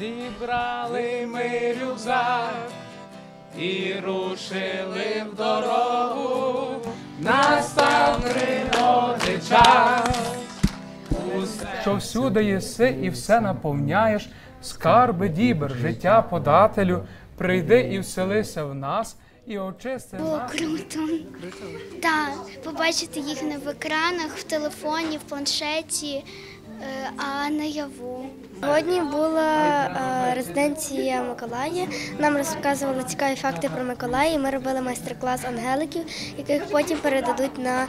Зібрали ми рюкзак і рушили в дорогу, настав пригоди час. Що всюди єси і все наповняєш, скарби дібр, життя подателю, прийди і вселися в нас, і очисти нас. Було круто. Так, побачити їх не в екранах, в телефоні, в планшеті, а наяву. Сьогодні була резиденція Миколая. Нам розказували цікаві факти про Миколая. Ми робили майстер-клас ангеликів, яких потім передадуть на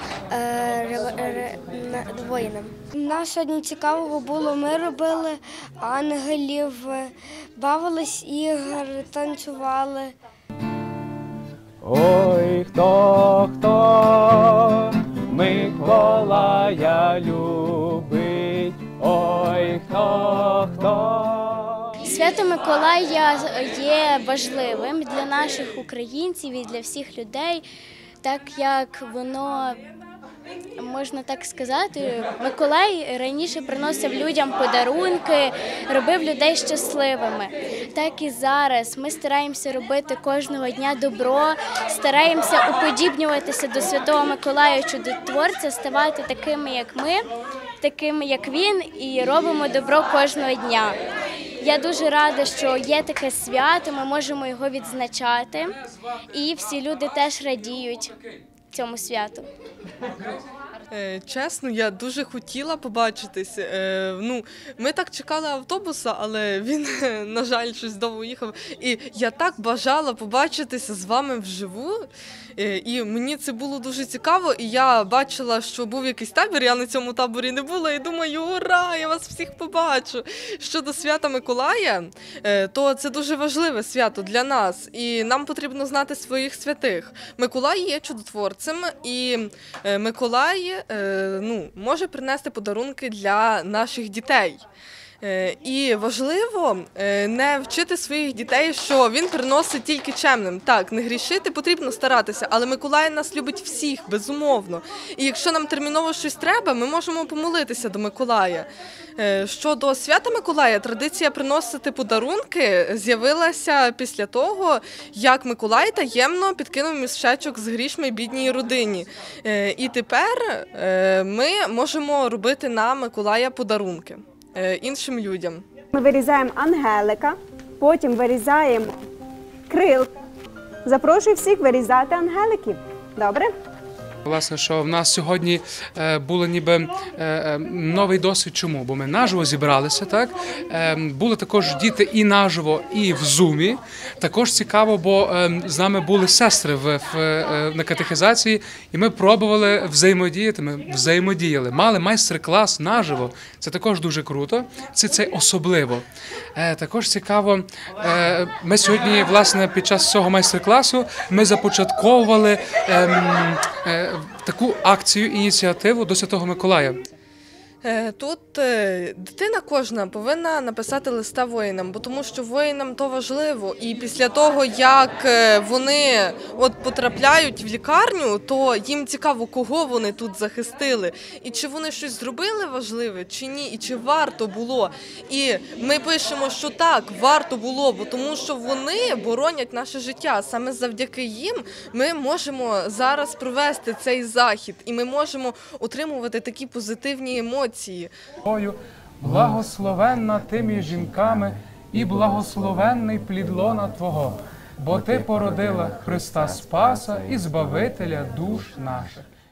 воїнам. Нас сьогодні цікавого було. Ми робили ангелів, бавились ігор, танцювали. Ой, хто Миколая любить, ой, хто. Свято Миколая є важливим для наших українців і для всіх людей, так як воно, можна так сказати, Миколай раніше приносив людям подарунки, робив людей щасливими. Так і зараз ми стараємося робити кожного дня добро, стараємося уподібнюватися до Святого Миколая Чудотворця, ставати такими, як ми, такими, як він, і робимо добро кожного дня. Я дуже рада, що є таке свято, ми можемо його відзначати, і всі люди теж радіють цьому святу. Чесно, я дуже хотіла побачитись. Ми так чекали автобуса, але він, на жаль, щось довго їхав. І я так бажала побачитися з вами вживу. І мені це було дуже цікаво. І я бачила, що був якийсь табір, я на цьому таборі не була. І думаю, ура, я вас всіх побачу. Щодо свята Миколая, то це дуже важливе свято для нас. І нам потрібно знати своїх святих. Миколай є чудотворцем, і Миколай може принести подарунки для наших дітей. І важливо не вчити своїх дітей, що він приносить тільки чемним. Так, не грішити, потрібно старатися, але Миколай нас любить всіх, безумовно. І якщо нам терміново щось треба, ми можемо помолитися до Миколая. Щодо свята Миколая, традиція приносити подарунки з'явилася після того, як Миколай таємно підкинув мішечок з грішми бідній родині. І тепер ми можемо робити на Миколая подарунки іншим людям. Ми вирізаємо ангелика, потім вирізаємо крил. Запрошую всіх вирізати ангеликів. Добре? Власне, що в нас сьогодні було ніби новий досвід. Чому? Бо ми наживо зібралися, так? Були також діти і наживо, і в Зумі. Також цікаво, бо з нами були сестри на катехизації, і ми пробували взаємодіяти, ми взаємодіяли. Мали майстер-клас наживо. Це також дуже круто, це особливо. Також цікаво, ми сьогодні, власне, під час цього майстер-класу ми започатковували таку акцію, ініціативу до Святого Миколая. Тут дитина кожна повинна написати листа воїнам, бо тому що воїнам то важливо. І після того, як вони потрапляють в лікарню, то їм цікаво, кого вони тут захистили. І чи вони щось зробили важливе, чи ні, і чи варто було. І ми пишемо, що так, варто було, бо тому що вони боронять наше життя. Саме завдяки їм ми можемо зараз провести цей захід. І ми можемо отримувати такі позитивні емоції. Благословенна ти між жінками і благословенний плід лона Твого, бо ти породила Христа Спаса і Збавителя душ наших.